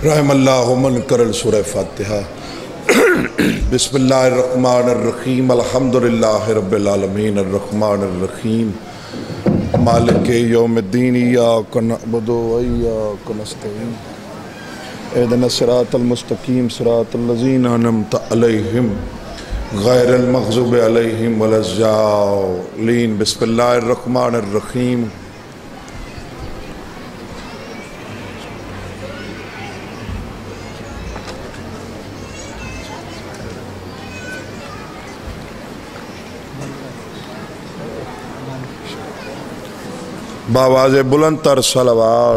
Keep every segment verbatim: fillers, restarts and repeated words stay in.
رحم اللہ من کرل سورہ فاتحہ۔ بسم اللہ الرحمن الرحیم الحمدللہ رب العالمین الرحمن الرحیم مالک یوم الدین ایاک نعبد و ایاک نستعین اہدنا الصراط المستقیم صراط الذین انعمت علیہم غیر المغضوب علیہم ولا الضالین۔ بسم اللہ الرحمن الرحیم۔ باواز بلند تر صلوات۔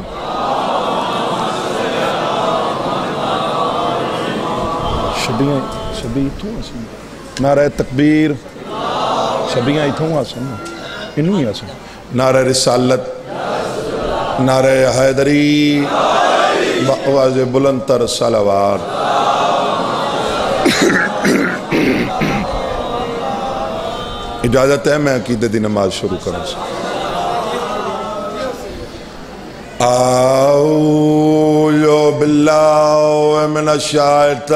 شبیاں شبیاں اتھوں آسن نعرہ تکبیر، شبیاں اتھوں آسن انہوں ہی آسن نعرہ رسالت، نعرہ حیدری، باواز بلند تر صلوات۔ اجازت ہے میں عقیدہ دی نماز شروع کروں سے۔ اعوذ باللہ من الشیطان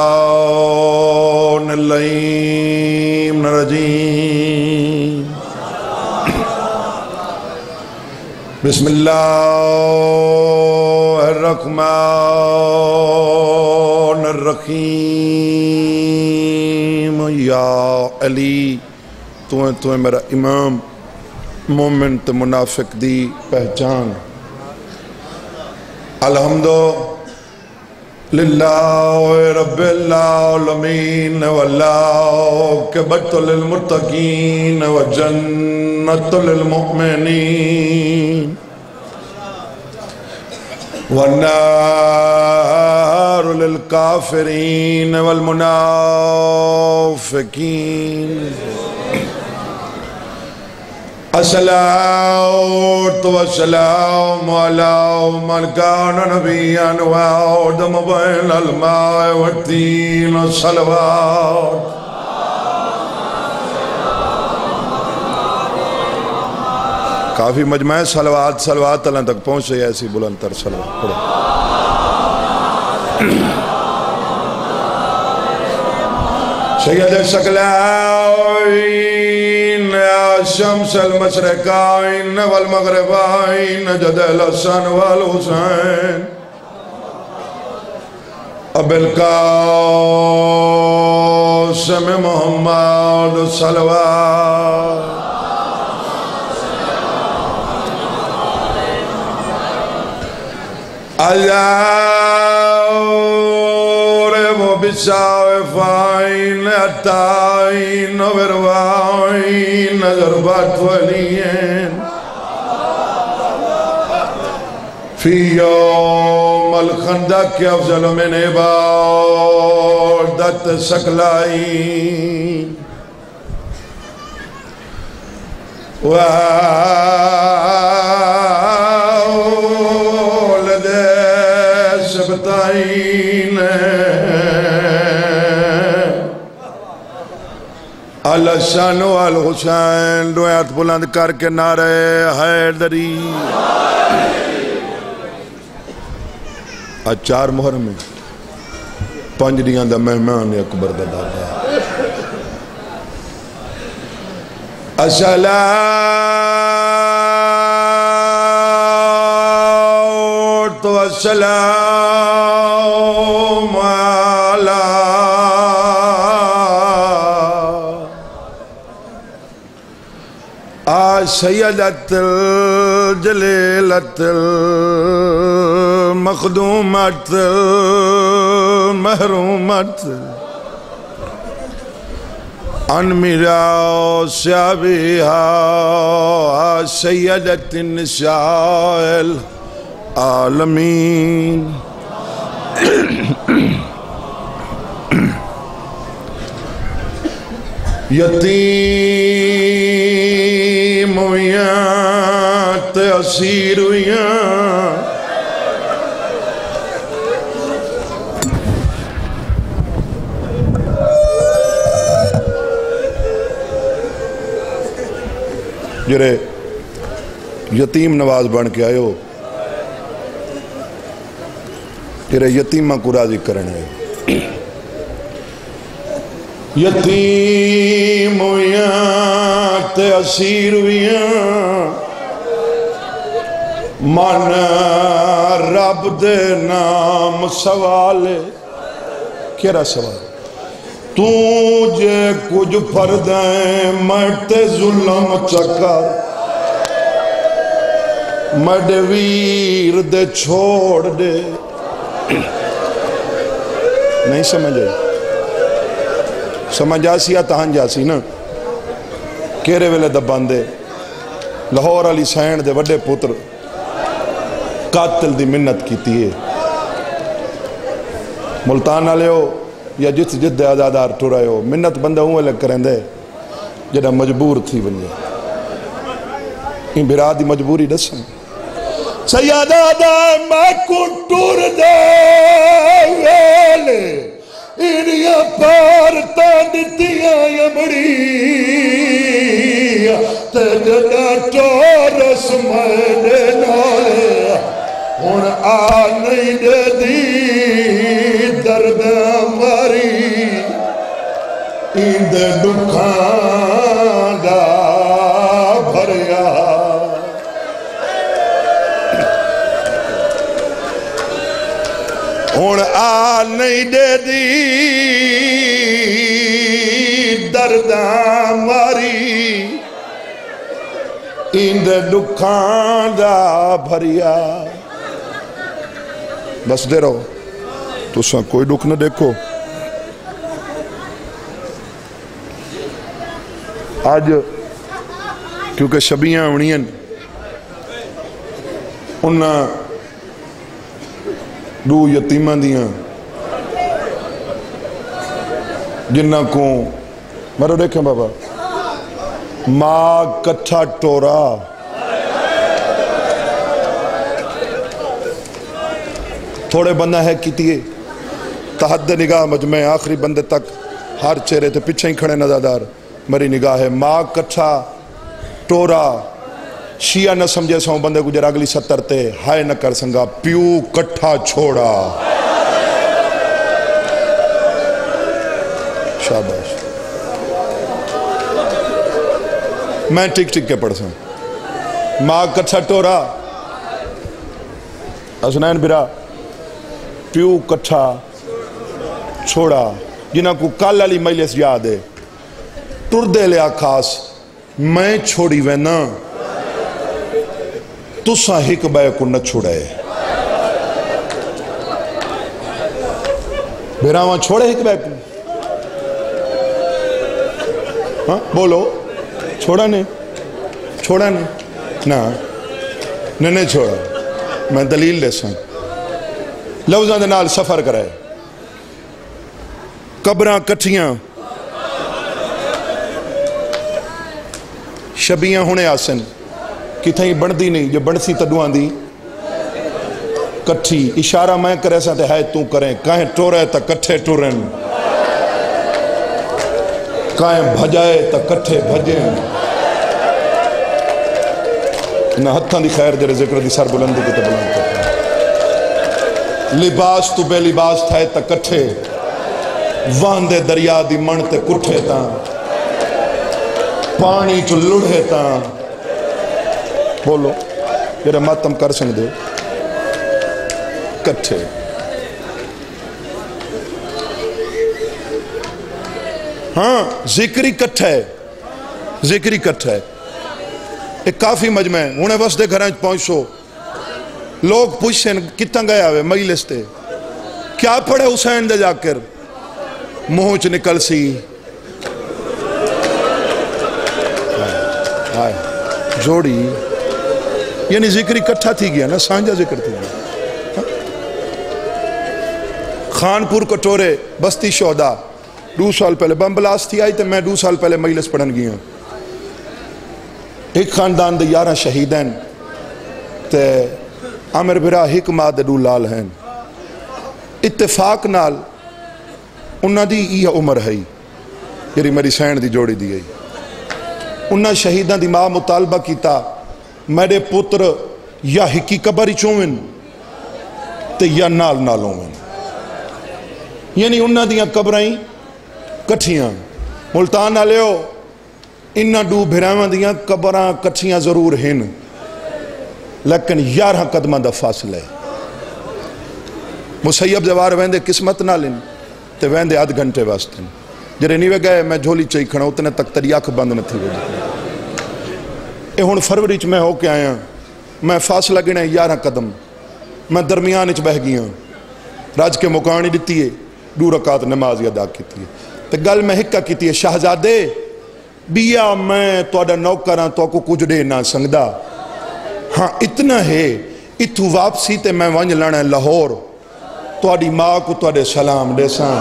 اللعین الرجیم۔ بسم اللہ الرحمن الرحیم۔ یا علی تو ہیں تو ہیں میرا امام، مومن تو منافق دی پہچان۔ الحمد للہ رب العالمین والعاقبۃ للمتقین وجنۃ للمؤمنین والنار للکافرین والمنافقین۔ الصلاة والسلام على من كان نبيا وآدم بين الماء والطين الصلوات۔ کافی مجمع صلوات صلوات اللہ تک پہنچے ایسی بلند تر صلوات پڑھو۔ سید الثقلین شمس المشرقین والمغربین جد الحسن والحسین ابو القاسم محمد صلوات۔ الجارب بالشائفین التائین وروائین ضربات ولین فی یوم الخندق افضل من عبادت ثقلین وولد سبتائین الحسن والحسین۔ دو ہاتھ بلند کر کے نعرہ حیدری۔ آج چار محرم میں پانچ دیاں دا مہمان اکبر دا دادا۔ الصلاة والسلام علی سیدت الجلیلت المخدومت المحرومت عن میراث ابیہا سیدت النساء العالمین۔ یتیم ہویاں تے اسیر ہویاں جرے یتیم نواز بن کے آئے ہو تیرے یتیمہ کو راضی کرنے یتیم ہویاں تے اسیر ہویاں من رب دے نام سوال کیرا سوال تو جے کچھ پردیں مرتے ظلم چکر مڈ ویر دے چھوڑ دے نہیں سمجھے سمجھ آسی یا تہان جاسی نا کیرے ویلے دبان دے لاہور علی سین دے وڈے پتر قاتل دی منت کی تیئے ملتان آلے ہو یا جت جت دے آزادار ٹورائے ہو منت بندہ ہوئے لگ کریں دے جڑا مجبور تھی بنیا ان بھرا دی مجبوری دسن سیادہ دا میں کو ٹور دے ویلے انیا پارتا دیتیاں یمڑی تے جڑا ٹورس میں دے نالے ہون آ نہیں دے دی درد ماری اند دکھان دا بھریا ہون آ نہیں دے دی درد ماری اند دکھان دا بھریا بس دے رہو تو ساں کوئی دکھ نہ دیکھو آج کیونکہ شبیاں اونین انہاں دو یتیمہ دیاں جنہ کو مرو دیکھیں بابا ماں کٹھا ٹورا تھوڑے بندہ ہے کیتیے تحد نگاہ مجمع آخری بندے تک ہر چہرے تے پچھے ہی کھڑے نظادار مری نگاہ ہے ماں کٹھا ٹورا شیعہ نہ سمجھے ساؤں بندے کو جر اگلی ستر تے ہائے نہ کر سنگا پیو کٹھا چھوڑا شاباش میں ٹک ٹک کے پڑھ سا ماں کٹھا ٹورا حسنین برا پیو کٹھا چھوڑا جنہ کو کال علی مجلس یاد ہے ٹر دے لیا خاص میں چھوڑی وینا تسا ہک بے کو نہ چھوڑے بیراواں چھوڑے ہک بے کو ہاں بولو چھوڑا نہیں چھوڑا نہیں نا نہیں چھوڑا میں دلیل لے سن لفظاں دے نال سفر کرے قبراں کٹھیاں شبیاں ہونے آسن کتھیں بندی نہیں جو بندسی تدوان دی کٹھی اشارہ میں کرے سا تے ہے تو کریں کہیں ٹورے تا کٹھے ٹورن کہیں بھجائے تا کٹھے بھجیں نہ ہتھاں دی خیر جرے ذکر دی سر بلندی کی تبلان کرتے لباس تو بے لباس تھائے تا کٹھے واندے دریا دی من تے کٹھے تا پانی چو لڑھے تا بولو یہ ماتم کر سن دے کٹھے ہاں ذکری کٹھے ذکری کٹھے ایک کافی مجمع ہے انہیں بس دے گھرانچ پہنچو لوگ پوچھیں کتنا گیا ہوئے مجلس تے کیا پڑھے حسین دے جا کر مہوچ نکل سی آئے جوڑی یعنی ذکری کٹھا تھی گیا نا سانجا ذکر تھی گیا خانپور کٹورے بستی شہدہ دو سال پہلے بم بلاس تھی آئی تے میں دو سال پہلے مجلس پڑھن گیا ایک خاندان دے یارہ شہیدین تے عامر برا حکمہ دے دو لال ہیں اتفاق نال انہاں دی یہ عمر ہے یری میری سین دی جوڑی دی گئی انہاں شہیدان دی ماں مطالبہ کیتا میرے پتر یا ہکی قبری چومن تے یا نال نالوں میں یعنی انہاں دیاں قبرائیں کٹھیاں ملتان نہ لیو انہاں دو بھراواں دیاں قبراں کٹھیاں ضرور ہیں لیکن یارہ قدمہ دا فاصلہ ہے مسیب جوار ویندے قسمت نہ لیں تے ویندے آدھ گھنٹے واسطے جرے نہیں گئے میں جھولی چاہی کھڑا اتنے تک تری آنکھ بند نہ تھی وجہ اے ہون فروری چ میں ہو کے آیا میں فاصلہ گنے یارہ قدم میں درمیان اچ بہ گیا راج کے مکانی دیتی ہے دو رکعت نماز ادا کیتی ہے تے گل میں حکا کیتی ہے شہزادے بیا میں توڑا نوکراں تو کو کچھ دے نہ سنگدا ہاں اتنا ہے اتھو واپسی تے میں ونج لانا لاہور توڑی ماں کو توڑے سلام دے ساں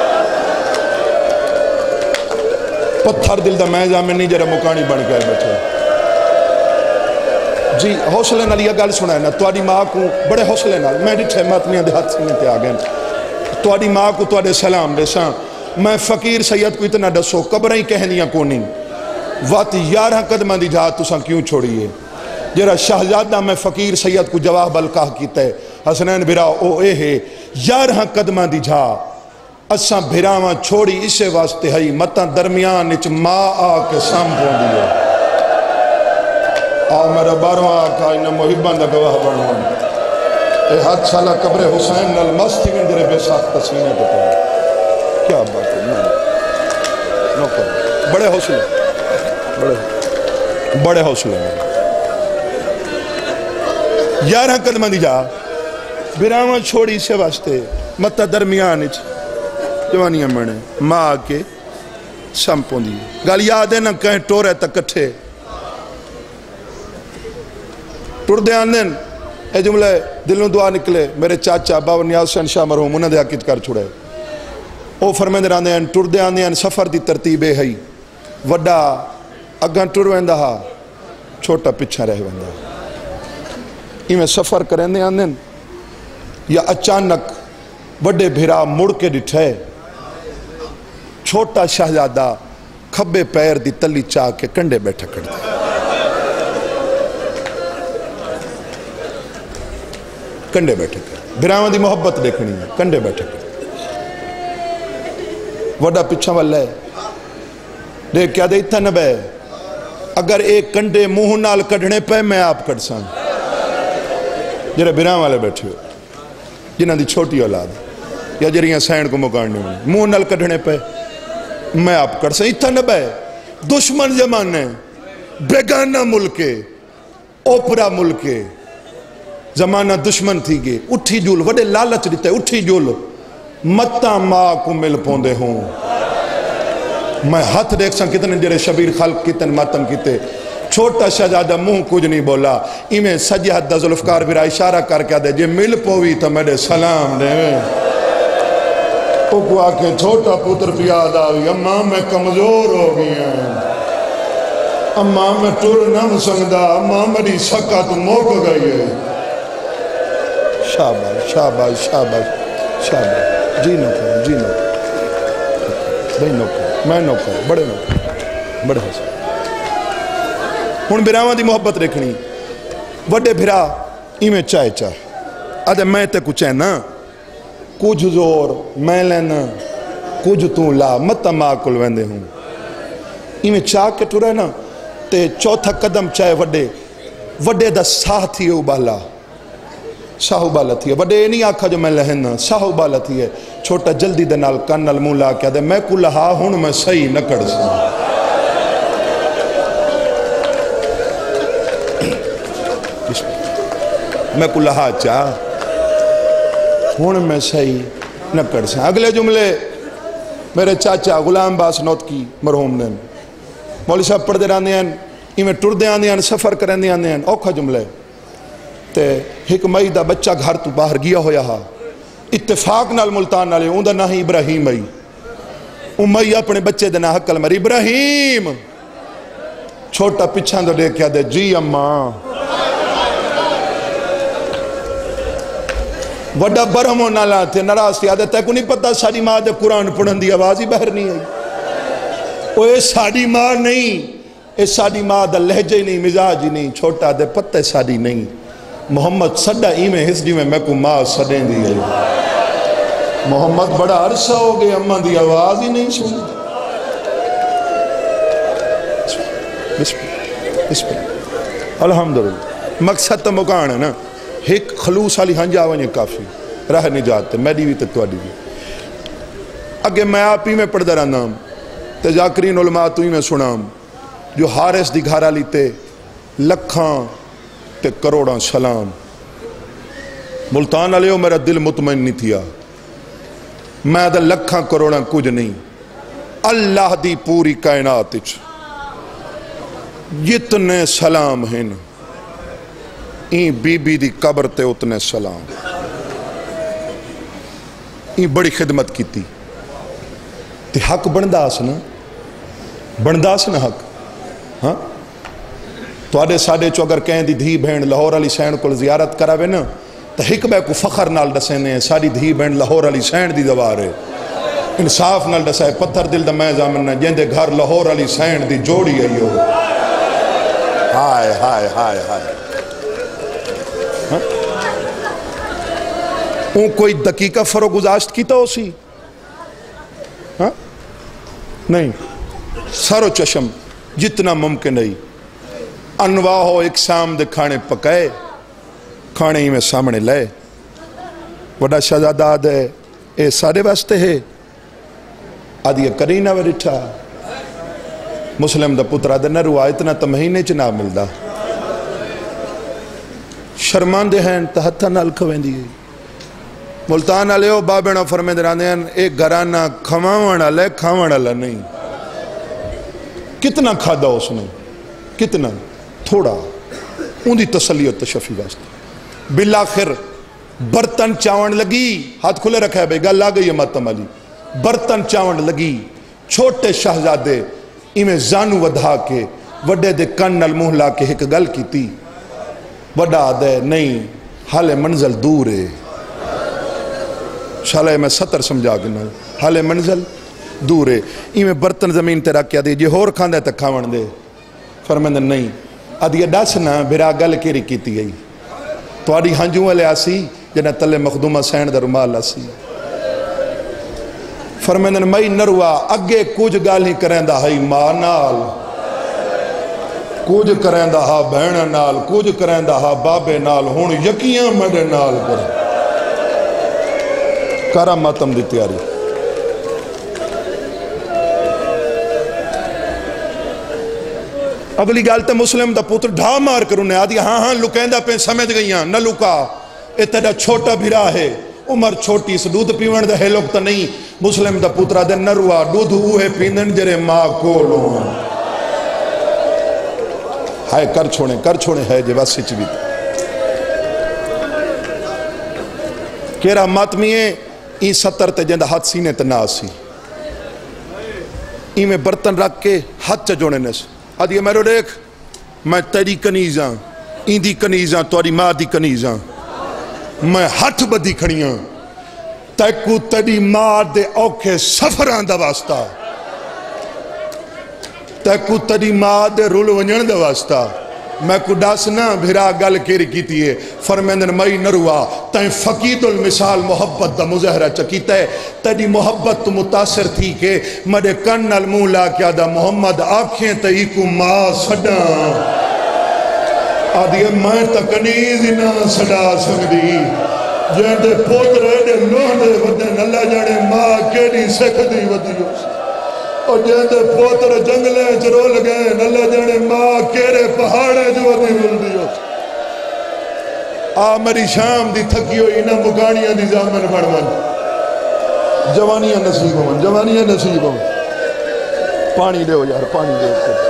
پتھر دل دا میں جامن نہیں جرے مکانی بن گئے بیٹھے جی حوصلے نال یہ گل سنا ہے نا توڑی ماں کو بڑے حوصلے نال میں ڈٹھے ماتمیاں دے ہاتھ سینے تے آگئے توڑی ماں کو توڑے سلام دے ساں میں فقیر سید کو اتنا ڈسو قبریں کہنیاں کو نہیں واتی یارہ قدمہ دی جہاں تساں کیوں چھوڑیے جرا شہزادہ میں فقیر سید کو جواب الکاہ کیتا ہے حسنین بھرا او اے ہے یارہ قدمہ دی جہاں اساں بھراواں چھوڑی اسے واسطے ہئی متاں درمیان اچ ماں آ کے سام پون دیا آ میرا باروہ آقا انہا محبان دا گواہ بڑھوان اے حد سالہ قبر حسین نال مستی میں درے بے ساخت تسوینے کو پڑھا کیا بات ہے نو کرو بڑے حوصلے بڑے بڑے حوصلے یارہ قدمہ دی جا بھراواں چھوڑی اسے واسطے متاں درمیان اچ جوانیاں منے ماں آکے سمپوں دی گل یاد ہے نا کہیں ٹورے تک کٹھے ٹور دے آندن اے جملے دلوں دعا نکلے میرے چاچا بابا نیاز حسین شاہ مرحوم انہاں دے عقید کر چھوڑے او فرمیندے راندے ہیں ٹور دے آندے ہیں سفر دی ترتیب ہے وڈا اگاں ٹور ویندا ہا چھوٹا پچھا رہ ویندا ایویں سفر کریں دے آندے یا اچانک وڈے بھیرا مڑ کے ڈٹھے چھوٹا شہزادہ کھبے پیر دی تلی چاہ کے کنڈے بیٹھا کر دے کنڈے بیٹھے کر بھراواں دی محبت دیکھنی ہے کنڈے بیٹھے کر وڈا پچھا والا ہے دیکھ کیا دے اتھا نبے اگر ایک کنڈے منہ نال کڑھنے پہ میں آپ کڑ سان جرے بھراواں والے بیٹھے ہو جنہاں دی چھوٹی اولاد یا جریاں سین کو مکاننے ہونے منہ نال کڑھنے پہ میں آپ کر سکتا اتھا نبے دشمن زمانے بیگانہ ملکے اوپرا ملکے زمانہ دشمن تھی گے اٹھی جول وڈے لالچ دیتے اٹھی جول متا ماں کو مل پوندے ہوں میں ہاتھ دیکھ سا کتنے جرے شبیر خلق کتنے ماتم کیتے چھوٹا شہزادہ منہ کچھ نہیں بولا ایمیں سجی حد دا ذوالفقار بھی اشارہ کر کے دے جے مل پوی تو میرے سلام دے کو آکے چھوٹا پتر پیاد آوی اماں میں کمزور ہو گیا اماں میں ٹور نم سنگدہ اماں میری سکا تو موک گئی ہے شاباش شاباش شاباش شاباش جی نو کرو جی نو کرو بھئی نو کرو میں نو کرو بڑے نو کرو بڑے حسن ہون بھراواں دی محبت رکھنی وڈے بھرا ایمیں چاہے چاہے آدھے میں تے کچھ ہے نا کچھ زور میں لینا کچھ تو لا متا ماں کل ویندے ہوں ایمیں چاہ کے ٹورا ہے نا تے چوتھا قدم چاہے وڈے وڈے دا ساہ تھی ابالا ساہ ابالا تھی ہے وڈے نہیں آکھا جو میں لہنا ساہ ابالا تھی ہے چھوٹا جلدی دے نال کان نال منہ لا کیا دے میں کو لہا ہوں میں صحیح نہ کر سا میں کو لہا چاہ ہون میں صحیح نہ کر سا اگلے جملے میرے چاچا غلام باس نوت کی مرحوم دن مولی صاحب پڑھ دے راندے ہیں ایمیں ٹر دے آندے ہیں سفر کریں دے آندے ہیں اوکھا جملے تے ایک مئی دا بچہ گھر تو باہر گیا ہویا ہا اتفاق نال ملتان نالے اون دا نہ ہی ابراہیم مئی اون مئی اپنے بچے دے نہ حقل مری ابراہیم چھوٹا پچھان دو دے کیا دے جی اماں وڈا برہموں نالا تھے نراز تھی آدھے تے کو نہیں پتا ساڑی ماں دے قرآن پڑھن دی آواز ہی بہر نہیں آئی وہ اے ساڑی ماں نہیں اے ساڑی ماں دا لہجے نہیں مزاج نہیں چھوٹا دے پتے ساڑی نہیں محمد سڈا ایویں ہس جی میں میں کو ماں سڈیں دی ہے محمد بڑا عرصہ ہو گئے اماں دی آواز ہی نہیں سنی بسم اللہ الحمدللہ مقصد تو مکان ہے نا ایک خلوص والی ہنجا ونجے کافی راہ نجات تے میری بھی تے تواڈی بھی اگے میں آپ ہی میں پڑھدا رہنا تے ذاکرین علماء تو ہی میں سنا جو حارث دی گھر والی تے لکھاں تے کروڑاں سلام ملتان والے میرا دل مطمئن نہیں تھیا میں دا لکھاں کروڑاں کچھ نہیں اللہ دی پوری کائنات وچ جتنے سلام ہیں این بی بی دی قبر تے اتنے سلام این بڑی خدمت کی تھی تے حق بندہ سنا بندہ سنا حق ہاں تو آدھے ساڑھے چو اگر کہیں دی دھی بہن لاہور علی سین کو زیارت کراوے نا تو حق بے کو فخر نال دسینے ہیں ساڑھی دھی بہن لاہور علی سین دی دوارے انصاف نال دسائے پتھر دل دا میں زامنہ جیندے گھر لاہور علی سین دی جوڑی ہے یو ہائے ہائے ہائے ہائے اون کوئی دقیقہ فرو گزاشت کی تو اسی نہیں سر و چشم جتنا ممکن نہیں انواع ہو اقسام دے کھانے پکائے کھانے ہی میں سامنے لائے وڈا شہزادہ دے اے سارے واسطے ہے آدھی کرینہ ورٹھا مسلم دا پترہ دے نہ روا اتنا تا مہینے چ نہ ملدا شرمان دے ہیں تا ہتھا نال کھویں دی ملتان والے ہو بابینا فرمے درانے ہیں ایک گھرانہ کھواوان والا ہے کھاوان والا نہیں کتنا کھادا اس نے کتنا تھوڑا ان دی تسلی و تشفی واسطے بالآخر برتن چاون لگی ہاتھ کھلے رکھا ہے بھئی گل آ گئی ہے ماتم علی برتن چاون لگی چھوٹے شہزادے ایمیں زانو ودھا کے وڈے دے کن نل منہ لا کے ایک گل کی تھی وڈا دے نہیں حال منزل دور ہے شالہ میں ستر سمجھا گنا حال منزل دور ہے ایمیں برتن زمین تے رکھ کیا دے جے ہور کھاندے تک کھاون دے فرمندن نہیں ادھی ڈاسنا بھرا گل کیری کیتی گئی تو آڑی ہنجوں والے آسی جنہ تلے مخدومہ سین در مال آسی فرمندن مئی نروا اگے کچھ گال ہی کریں دا ہائی ماں نال کچھ کریں دا ہا بہن نال کچھ کریں دا ہا بابے نال ہون یقیاں مڈے نال پر کارا ماتم دی تیاری اگلی گالتے مسلم دا پوتر ڈھا مار کر انہیں آدھی ہاں ہاں لکیندہ پہ سمجھ گئیاں نہ لکا اتنا چھوٹا بھرا ہے عمر چھوٹی سے دودھ پیوان دا ہے لوگ تا نہیں مسلم دا پوترہ دے نروا دودھ اوہے پیندن جرے ماں کولو ہائے کر چھوڑیں کر چھوڑیں ہے جے بس سچ بھی کیرا ماتمیے این ستر تے جندہ ہاتھ سینے تے ناسی این میں برتن رکھ کے ہاتھ چا جوڑے نس آدھی میرے دیکھ میں تیری کنیزاں این دی کنیزاں تواری ماں دی کنیزاں میں ہاتھ بدی کھڑیاں تیکو تیری ماں دے اوکھے سفران دا واسطہ تیکو تیری ماں دے رول ونجن دا واسطہ میں کو ڈاسنا بھرا گل کیری کیتی ہے فرمیندن مئی نروا تائیں فقید المثال محبت دا مظاہرہ چکیتا ہے تیری محبت تو متاثر تھی کہ مڈے کن المولا کیا دا محمد آنکھیں تہی کو ماں سڑا آدھی میں تکنیز نہ سڑا سکتی جہاں دے پوتر دے لوہ دے ودن اللہ جانے ماں کیڑی سکھ دی ودیو اور جہاں دے پوتر جنگلیں چرول گئے اللہ جانے ماں کیرے پہاڑے جو ودی ملدیو آ میری شام دی تھکی ہوئی نہ مکانیاں دی زامن بڑھون جوانیاں نصیب ہوں جوانیاں نصیب ہوں پانی دے ہو یار پانی دے ہو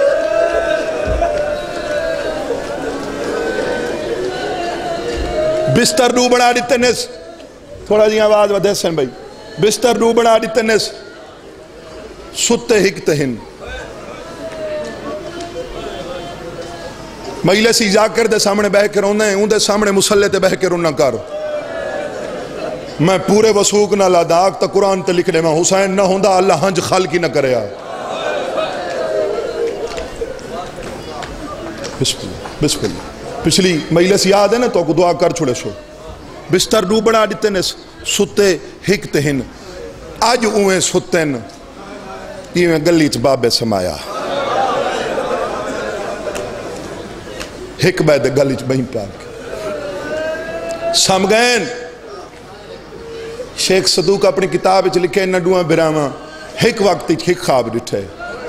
بستر رو بڑھا دیتے نس تھوڑا جی آواز ودے سن بھائی بستر رو بڑھا دیتے نس ستے ہکتے ہن مہیلے سی جا کر دے سامنے بہ کے رونے ہیں ان دے سامنے مسلح تے بہ کے رونا کر میں پورے وسوق نہ لاداک تا قرآن تے لکھنے میں حسین نہ ہوندہ اللہ ہنج خالقی نہ کرے آ بسم اللہ بسم اللہ پچھلی مجلس یاد ہے نا تو کو دعا کر چھوڑے سو بستر دو بنا دیتے نے ستے ہکتے ہیں آج اوہیں ستے ہیں یہ میں گلی چ بابے سمایا ہک بیدے گلی چ بہن پاک سمگین شیخ صدوق اپنی کتاب چ لکھے نڈوان براما ہک وقت ہک خواب ڈٹھے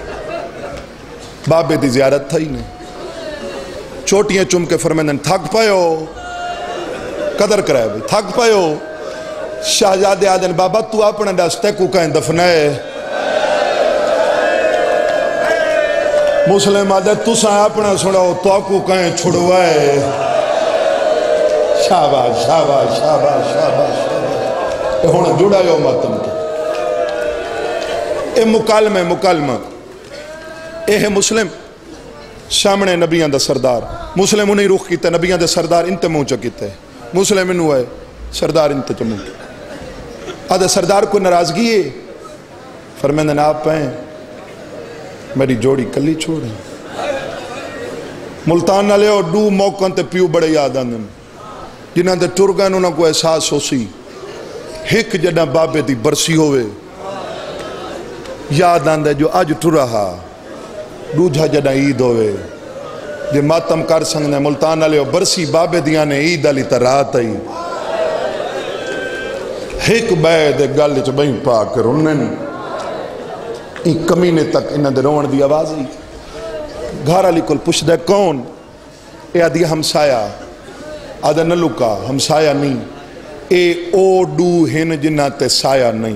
بابے دی زیارت تھا ہی نہیں چوٹیاں چم کے فرمیندن تھک پائیو قدر کرائے بھی تھک پائیو شہزادے آدن بابا تو اپنا دستے کو کہیں دفنائے مسلم آدھے تو ساں اپنا سناؤ تو کو کہیں چھڑوائے شاباش شاباش شاباش شاباش اے ہونا جڑا یو ماتم تو اے مکالمہ مکالمہ اے ہے مسلم سامنے نبیان دا سردار مسلم انہیں روح کیتا نبیان دا سردار انتے مونچا کیتا ہے مسلم انہوں ہے سردار انتے چمونچا آدھے سردار کو ناراضگی ہے فرمیندن آپ پہیں میری جوڑی کلی چھوڑیں ملتان نہ لے اور دو موقعاں تے پیو بڑے یاد آندن جنہاں دے ٹرگان انہاں کو احساس ہو سی ہک جڑا بابے دی برسی ہوئے یاد آندے جو آج ٹر رہا دوجھا جڑا عید ہوئے جے ماتم کر سنگنے ملتان نہ لے اور برسی بابے دیاں نے عید علی ترات آئی ہک بے دے گل چ بہن پاک رنن ایک کمینے تک انہاں دے روان دی آواز آئی گھر علی کل پوچھ دے کون اے آدھی ہمسایا آدھا نہ لکا ہمسایا نہیں اے او ڈو ہن جنہ تے سایا نہیں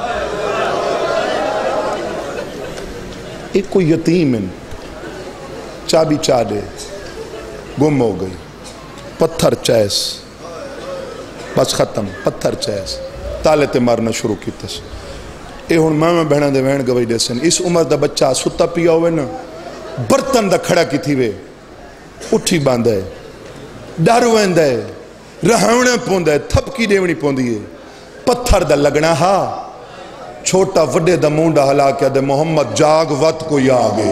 ایک کوئی یتیم ان چابی چاڑے گم ہو گئی پتھر چیس بس ختم پتھر چیس تالے تے مارنا شروع کی تس اے ہون ماما بہنہ دے وین گوئی دے سن اس عمر دا بچہ ستا پیا ہوئے نا برتن دا کھڑا کی تھی وے اٹھی باندھے ڈارو ویندے رہاونے پوندے تھپکی دیونی پوندی ہے پتھر دا لگنا ہا چھوٹا وڈے دا مونڈا ہلا کیا دے محمد جاگ وقت کوئی آگے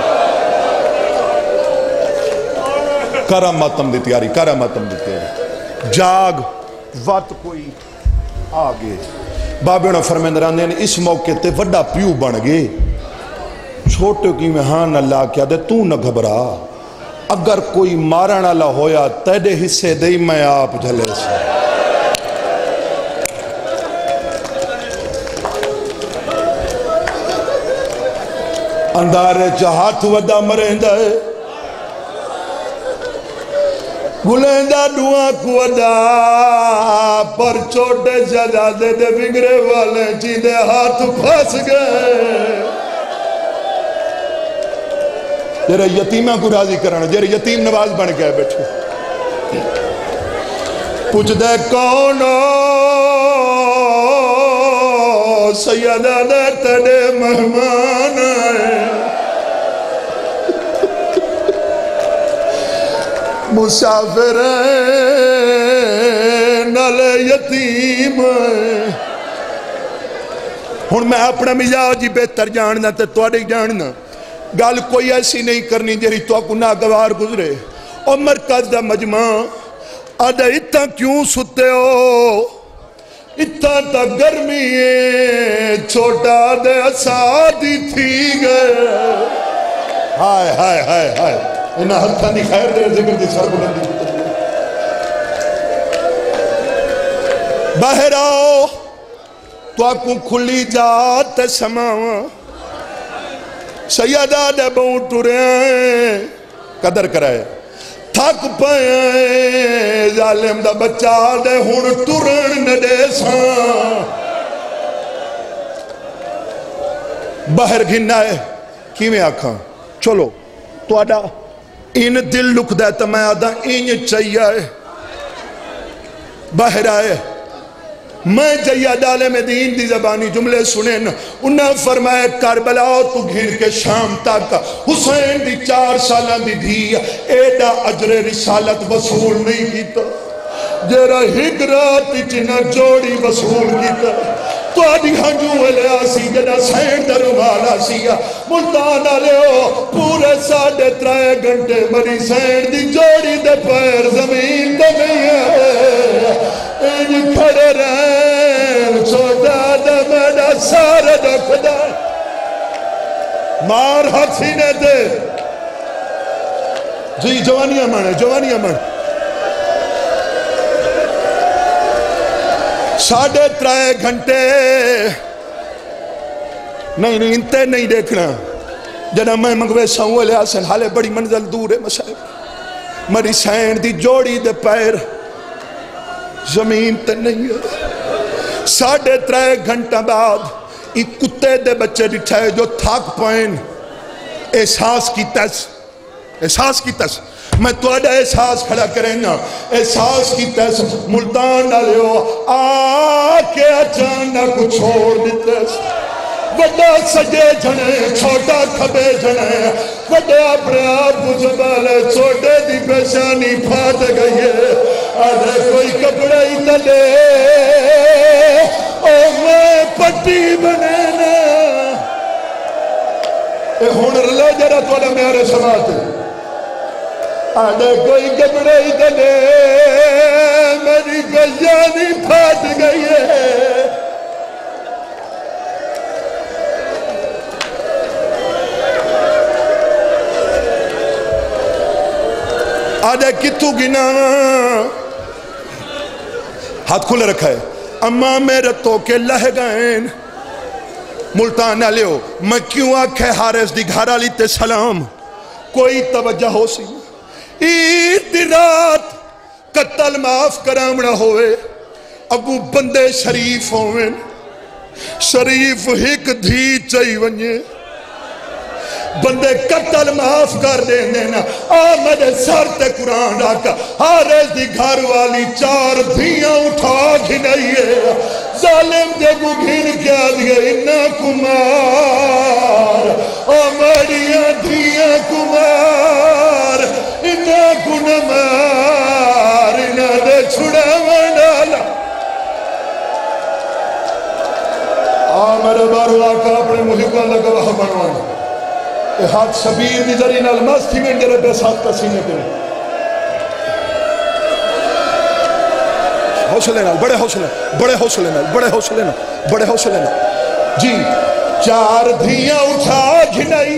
کرا ماتم دی تیاری کرا ماتم دی تیاری جاگ وقت کوئی آگے بابے نے فرمیندران نے اس موقع تے وڈا پیو بن گئے چھوٹے کی میں ہاں اللہ کیا دے تو نہ گھبرا اگر کوئی مارن اللہ ہویا تیڑے حصے دے میں آپ جھلے سے اندارے چاہت وڈا مرندہ ہے گلندہ دعا کو وڈا پر چھوٹے شہزادے دے بگڑے والے چیدے ہاتھ پھنس گئے جرے یتیمہ کو راضی کرنا جرے یتیم نواز بن گئے بیٹھو پوچھ دے کون سیدہ دے تڑے مہمان آئے مسافر نل یتیم ہن میں اپنا مزاج ہی بہتر جاننا تے توڑے جاننا گال کوئی ایسی نہیں کرنی جیری تو کو ناگوار گزرے اور مرکز دا مجمع آدھا اتنا کیوں ستے ہو اتنا تا گرمی ہے چھوٹا دے اسادی تھی گئے ہائے ہائے ہائے ہائے انہا ہتھاں دی خیر دے ذکر دی سر بلندی باہر آؤ تو آکوں کھلی جات سماؤں سیدہ دے بہت ٹورے قدر کرائے تھک پائے ظالم دا بچہ دے ہون ٹورن نڈے ساں باہر گھننا ہے کیویں آکھاں چلو تو آدھا ان دل لکھ دے تو میں آدھا این چاہیے باہر آئے میں جائیہ ڈالے میں دین دی زبانی جملے سنیں انہاں فرمائے کربلا تو گھر کے شام تک حسین دی چار سالان دی دی ایڈا عجر رسالت وصول نہیں کیتا جیرا ہگرات چنہ جوڑی وصول کیتا تو آدھی ہنجو علیہ سی جنہ سین در مالا سیا ملتان آلیو پورے ساڑھے ترائے گھنٹے مری سین دی جوڑی دے پیر زمین دے نہیں ہے ان کھڑے رہن چھوٹا دے میڈا سارے دکھ دے مار ہاتھ سینے دے جی جوانیاں مانے جوانیاں مانے ساڑھے ترائے گھنٹے نہیں نہیں انتے نہیں دیکھنا جنہا میں مگوے ساؤں لے آسن حالے بڑی منزل دور ہے مسائب مری سین دی جوڑی دے پیر زمین تے نہیں ہے ساڑھے ترائے گھنٹہ بعد ایک کتے دے بچے ڈٹھائے جو تھاک پوائن احساس کی تس احساس کی تس میں تو اڈا احساس کھڑا کریں گا احساس کی تس ملتان ڈالے ہو آکے اچانک چھوڑ دیتے وڈا سجے جھنے چھوٹا کھبے جھنے وڈا اپنے آپ کو زبالے چھوٹے دی پیشانی پھاٹ گئی ہے آدھے کوئی کپڑا ہی تلے او میں پٹی بنے نا اے ہونر لے جرہ تو اڈا میارے سماتے آدھے کوئی کپڑا ہی تلے میری پیشانی پھاٹ گئی ہے آدھے کتو گنا ہاتھ کھلے رکھا ہے اما میرے تو کے لہ گئیں ملتان نہ لیو میں کیوں آکھے حارس دی گھارا لیتے سلام کوئی توجہ ہو سی عید دی رات قتل معاف کرامنا ہوئے ابو بندے شریف ہوئے شریف ہک دھی چاہی ونجے بندے قتل معاف کر دیں دینا آمد سر تے قرآن آکا حارس دی گھر والی چار دھیاں اٹھا گھنائیے ظالم دے گو گھن کیا دیا انہا کمار آمدیاں دھیاں کمار انہا کنمار انہا دے چھڑا منڈالا آمد بارو آکا اپنے محقہ لگا وہاں بنوانا ہاتھ شبیر دی ذریعہ الماس تھی میں جرے بے ساتھ تسینے کریں حوصلے نال بڑے حوصلے بڑے حوصلے نال بڑے حوصلے نال بڑے حوصلے نال جی چار دھیاں اٹھا گھنائی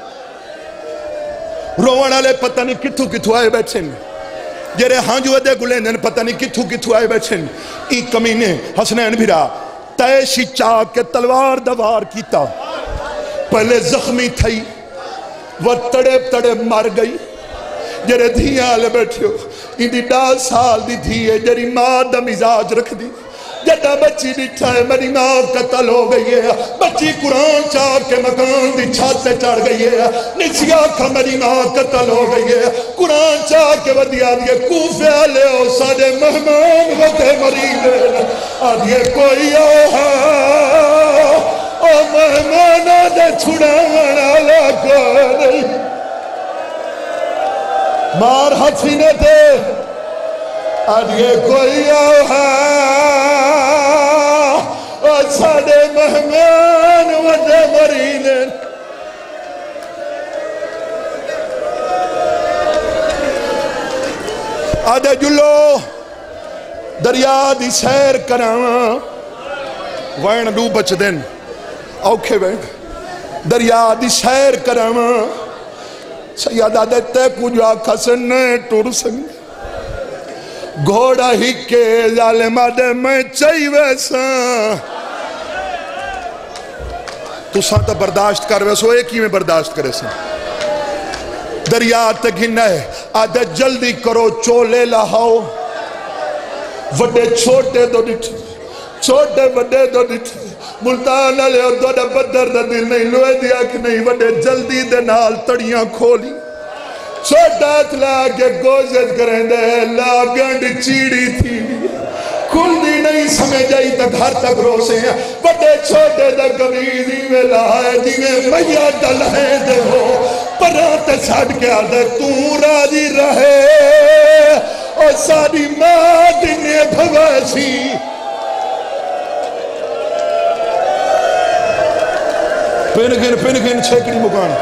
روان آلے پتہ نہیں کتھو کتھو آئے بیٹھیں جرے ہاں جو دے گلیں پتہ نہیں کتھو کتھو آئے بیٹھیں ایک کمینے حسنین بھیرا تیشی چاک کے تلوار دوار کیتا پہلے زخمی تھئی وہ تڑے تڑے مر گئی جرے دھیاں آلے بیٹھے ہو ان دی ڈال سال دی دھیے جری ماں دا مزاج رکھ دی جدہ بچی ڈٹھا ہے میری ماں قتل ہو گئی ہے بچی قرآن چاک کے مکان دی چھات سے چڑھ گئی ہے نسیا کھا میری ماں قتل ہو گئی ہے قرآن چاک کے ودیا دیئے کوفے آلے ہو سارے مہمان وطے مریض آدھے کوئی آہا او مہمانہ دے چھڑانا لگا نہیں مار حسینے دے آدھے کوئی آہا او ساڑے مہمان وجہ مرینے آدھے جلو دریا دی سیر کراں وین ڈو بچ دن اوکھے وین دریا دی سیر کراں سیادہ دیتے کجا کھسنے ٹور سنگ گھوڑا ہی کے ظالمہ دے میں چاہی ویسا تو سانتا برداشت کر ویسو ایک ہی میں برداشت کرے سن دریا تے گھننا ہے آدھے جلدی کرو چولے لہاؤ وڈے چھوٹے دو ڈٹھ چھوٹے وڈے دو ڈٹھ ملتان علیہ اور دوڑا بدر دا دل نہیں لوئے دیا کہ نہیں وڈے جلدی دے نال تڑیاں کھولی چھوٹا اتلا کے گوزت کریں دے لاغنڈ چیڑی تھی کل دی نہیں سمجھ جائی تک ہر تک روسے ہیں بڑے چھوٹے دا کمیزی میں لائے دیوے میا ڈلے دے ہو پرات چھڑ کے آدھے تو راضی رہے اور ساری ماں دینے بھواسی پن گن پن گن چھیکڑی مکان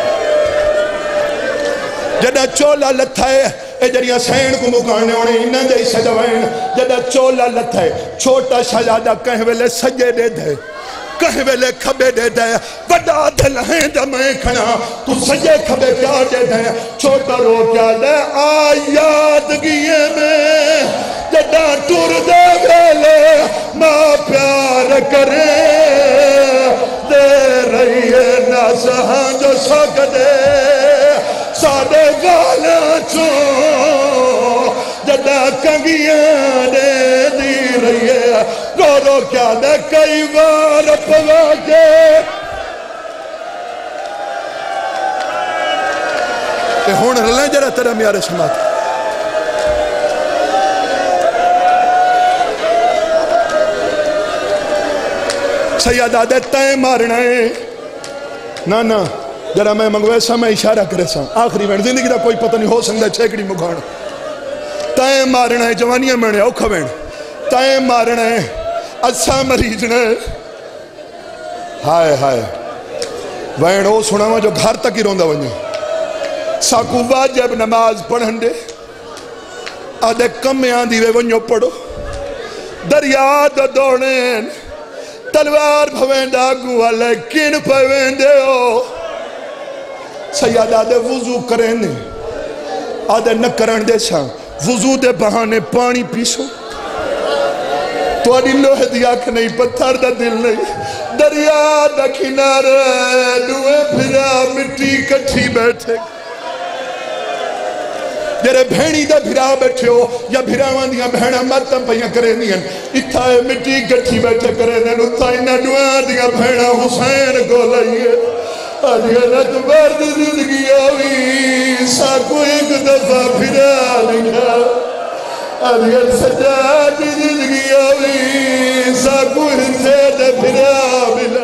جدہ چولا لتھا ہے اے جڑیاں سین کو مکانے ہونے انہاں دے سجوائن جدہ چولا لتھا ہے چھوٹا شہزادہ کہیں ویلے سجے دے دے کہیں ویلے کھبے دے دے بڑا دل ہیں دا میں کھنا تو سجے کھبے کیا دے دے چھوٹا رو کیا دے آیادگیے میں جدہ ٹور دے ویلے ماں پیار کرے دے رہی ہے ناسہاں جو سک دے ساڑے گالا چوں جدہ کنگیاں دے دی رہی ہے رو رو کیا دے کئی بار پوا کے کہ ہون رلیں جرہ تیرا میارے سمات سیادہ دے تائیں مارنا ہے نا نا جرہ میں منگوے سا میں اشارہ کرے سا آخری وین زندگی دا کوئی پتہ نہیں ہو سکتا چھیکڑی مکھانا تائیں مارنا ہے جوانیاں میں اوکھا وین تائیں مارنا ہے اچھا مریضنا ہے ہائے ہائے وین او سناوا جو گھر تک ہی روندہ ونجا ساکو واجب نماز پڑھن دے آدھے کم میں آن دیوے ونجو پڑھو دریا دو دوڑین تلوار بھوین داگو والے کن پوین دے ہو سیاد آدھے وضو کریں دے آدھے نہ کرن دے سا وضو دے بہانے پانی پیسو تو آدھی لوہ دیا کہ نہیں پتھر دا دل نہیں دریا دا کنارے دوے پھرا مٹی کٹھی بیٹھے جرے بھینی دا بھرا بیٹھے ہو یا بھراوان دیا بھینا ماتم پہیاں کرے دیا اتھائے مٹی کٹھی بیٹھے کرے دیا اتھائے نڈوان دیا بھینا حسین کو لئیے آدھیا رت برد زندگی آوی ساکو ایک دفعہ پھرا لگا آدھیا سجاد زندگی آوی ساکو حسین پھرا ملا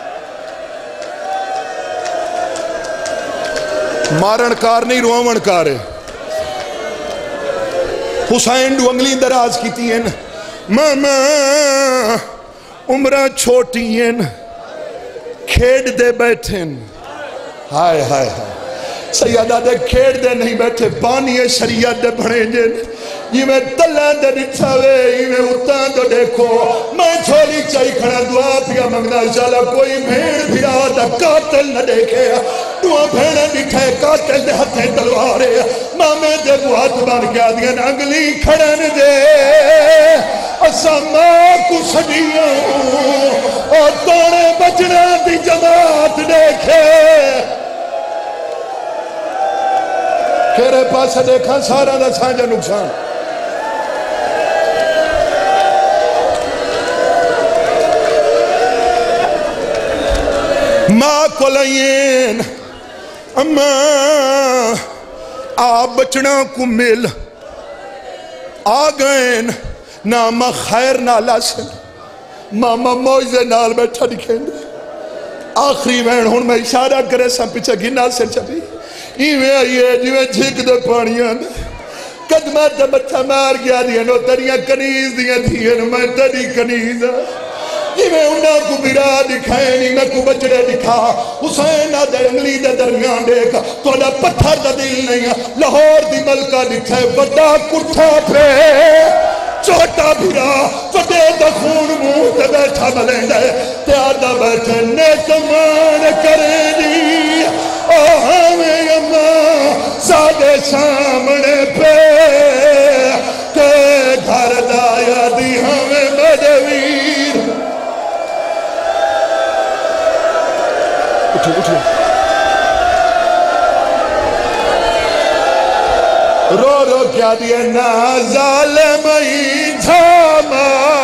مارن کار نہیں روامن کار ہے حسین دو انگلی دراز کیتی ہیں ماما عمرہ چھوٹی ہیں کھیڑ دے بیٹھیں ہائے ہائے ہائے سیادہ دے کھیڑ دے نہیں بیٹھے پانی شریعت دے بڑھیں جن یہ میں تلان دے نٹھاوے یہ میں اتان دو دیکھو میں چھولی چاہی کھڑا دعا پیا منگنا چالا کوئی بھیڑ بھیڑا دا قاتل نہ دیکھے دعا بھیڑا نٹھے قاتل دے ہتھیں تلوارے مامے دے بہت بان کیا دیا نانگلی کھڑن دے اسا ماں کو سڑیوں اور توڑے بچنا دی جماعت دیکھے کھیرے پاس دیکھا سارا دا سانجا نقصان ماں کو لئین اماں آپ بچنا کو مل آگئین ناما خیر نالا سے ماما موجزے نال بیٹھا دکھیں دے آخری وین ہون میں اشارہ کرے سا پیچھے گھنا سے چپی ایویں آئیے جویں جھک دے پانیاں قدمات دے بچہ مار گیا دیا نو تریاں کنیز دیا دیا نو میں تری کنیز ایویں انہاں کو برا دکھائیں نہیں میں کو بچڑے دکھا حسین آدھے انگلی دے درمیان دیکھا تو اڈا پتھر دا دل نہیں لاہور دی ملکہ دکھائے بڑا کٹھا پہ چھوٹا بھرا فٹے دا خون منہ تے بیٹھا ملیں دے تے آدھا بیٹھے نیک مان کریں دی او ہمیں اماں سادے سامنے پہ کہ گھر دایا دی ہمیں مدویر اٹھو اٹھو رو رو کیا دیئے نا ظالم ہی جھاما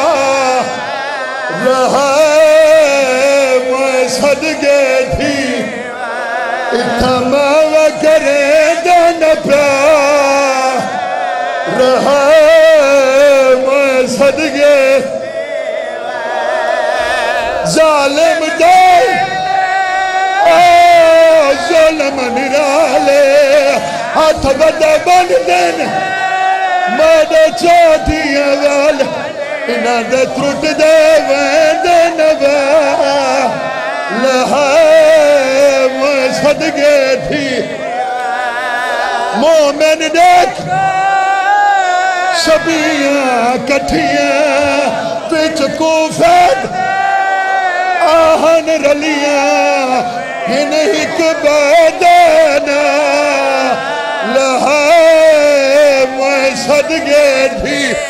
رہا میں صدقے تھی اتھما وکرے دن پرا رہا میں صدقے ظالم دے ظلم نرالے ہاتھ بڑا بند دن مادہ چاہتی اول انہاں دے ترٹ دے وین دے نبا لہا صدقے تھی مومن دیکھ سبیاں کٹھیاں پچ کوفید آہن رلیاں ہن ہک بیدنا لہائے میں صدقے تھی